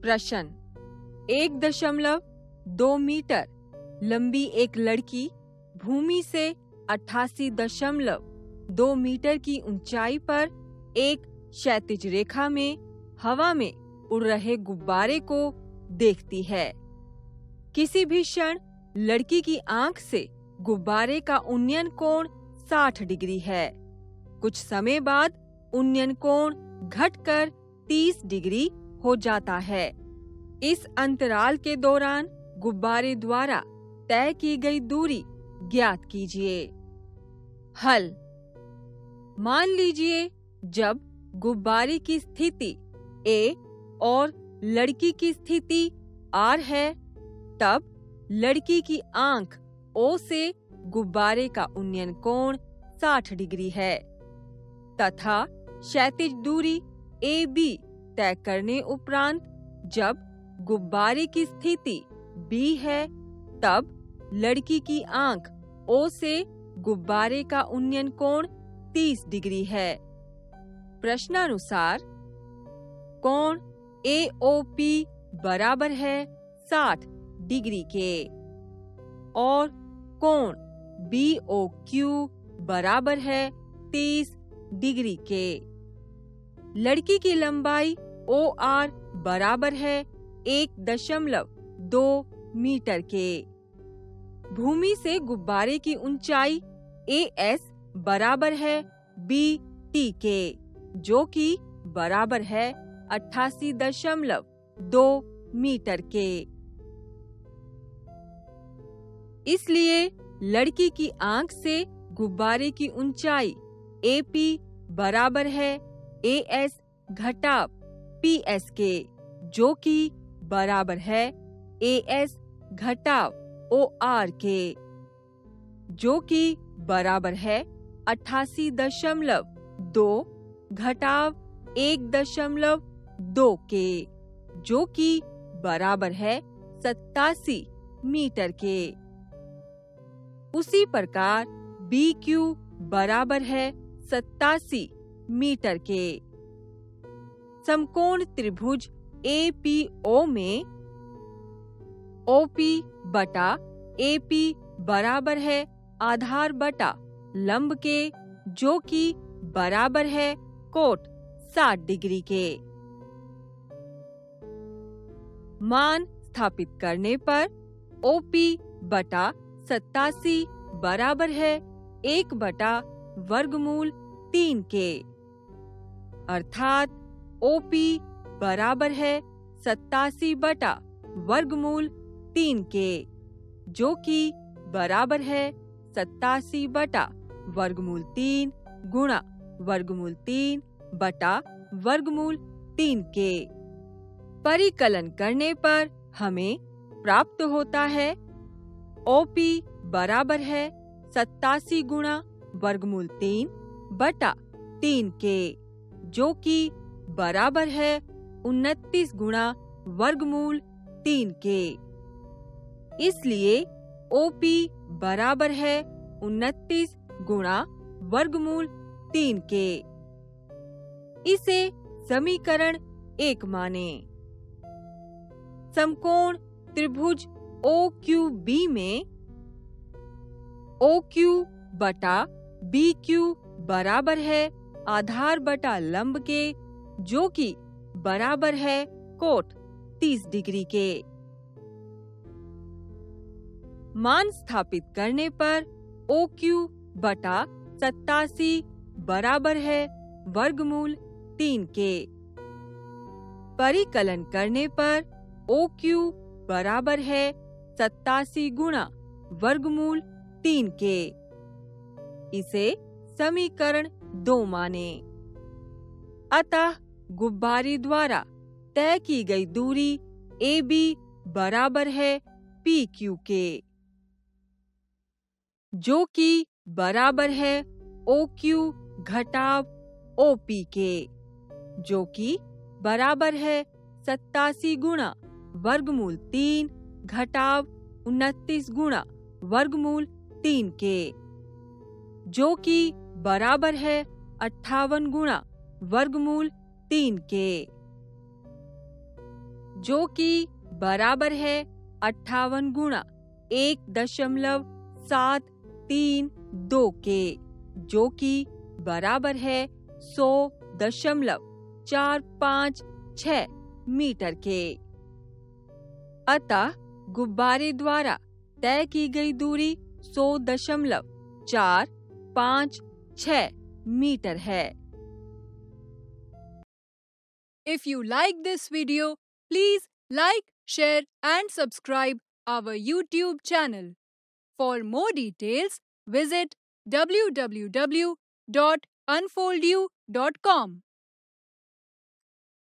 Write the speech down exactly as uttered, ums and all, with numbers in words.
प्रश्न। एक दशमलव दो मीटर लंबी एक लड़की भूमि से अट्ठासी दशमलव दो मीटर की ऊंचाई पर एक क्षैतिज रेखा में हवा में उड़ रहे गुब्बारे को देखती है। किसी भी क्षण लड़की की आंख से गुब्बारे का उन्नयन कोण साठ डिग्री है। कुछ समय बाद उन्नयन कोण घटकर तीस डिग्री हो जाता है। इस अंतराल के दौरान गुब्बारे द्वारा तय की गई दूरी ज्ञात कीजिए। हल। मान लीजिए जब गुब्बारे की स्थिति ए और लड़की की स्थिति आर है, तब लड़की की आंख ओ से गुब्बारे का उन्नयन कोण साठ डिग्री है तथा क्षैतिज दूरी ए बी तय करने उपरांत जब गुब्बारे की स्थिति बी है, तब लड़की की आंख ओ से गुब्बारे का उन्नयन कोण तीस डिग्री है। प्रश्नानुसार कोण ए ओ पी बराबर है साठ डिग्री के और कोण बी ओ क्यू बराबर है तीस डिग्री के। लड़की की लंबाई ओ आर बराबर है एक दशमलव दो मीटर के। भूमि से गुब्बारे की ऊंचाई ए एस बराबर है बी टी के, जो कि बराबर है अट्ठासी दशमलव दो मीटर के। इसलिए लड़की की आंख से गुब्बारे की ऊंचाई ए पी बराबर है ए एस घटाव पी एस के, जो कि बराबर है ए एस घटाव ओ आर के, जो कि बराबर है अट्ठासी दशमलव दो घटाव एक दशमलव दो के, जो कि बराबर है सत्तासी मीटर के। उसी प्रकार बी क्यू बराबर है सत्तासी मीटर के। समकोण त्रिभुज ए पी ओ में ओ पी बटा ए पी बराबर है आधार बटा लंब के, जो कि बराबर है कोट साठ डिग्री के। मान स्थापित करने पर ओ पी बटा सत्तासी बराबर है एक बटा वर्गमूल तीन के, अर्थात ओ पी बराबर है सत्तासी बटा वर्गमूल तीन के, जो कि बराबर है सत्तासी बटा वर्गमूल तीन गुणा वर्गमूल तीन बटा वर्गमूल तीन के। परिकलन करने पर हमें प्राप्त होता है ओ पी बराबर है सत्तासी गुणा वर्गमूल तीन बटा तीन के, जो कि बराबर है उनतीस गुणा वर्गमूल तीन के। इसलिए ओ पी बराबर है उनतीस गुणा वर्गमूल तीन के। इसे समीकरण एक माने। समकोण त्रिभुज ओ क्यू बी में ओ क्यू बटा बी क्यू बराबर है आधार बटा लंब के, जो कि बराबर है कोट तीस डिग्री के। मान स्थापित करने पर ओ क्यू बटा सत्तासी बराबर है वर्गमूल तीन के। परिकलन करने पर ओ क्यू बराबर है सत्तासी गुणा वर्गमूल तीन के। इसे समीकरण दो माने। अतः गुब्बारे द्वारा तय की गई दूरी ए बी बराबर है पी क्यू के, जो कि बराबर है ओ क्यू घटाव ओ पी के, जो कि बराबर है सत्तासी गुणा वर्गमूल तीन घटाव उनतीस गुणा वर्गमूल तीन के, जो कि बराबर है अट्ठावन गुणा वर्गमूल तीन के। जो कि बराबर है अट्ठावन गुणा एक दशमलव सात तीन दो के, जो कि बराबर है सौ दशमलव चार पाँच छह मीटर के। अतः गुब्बारे द्वारा तय की गई दूरी सौ दशमलव चार पाँच छह मीटर है। If you like this video, please like, share and subscribe our YouTube channel. For more details, visit w w w dot unfoldyou dot com.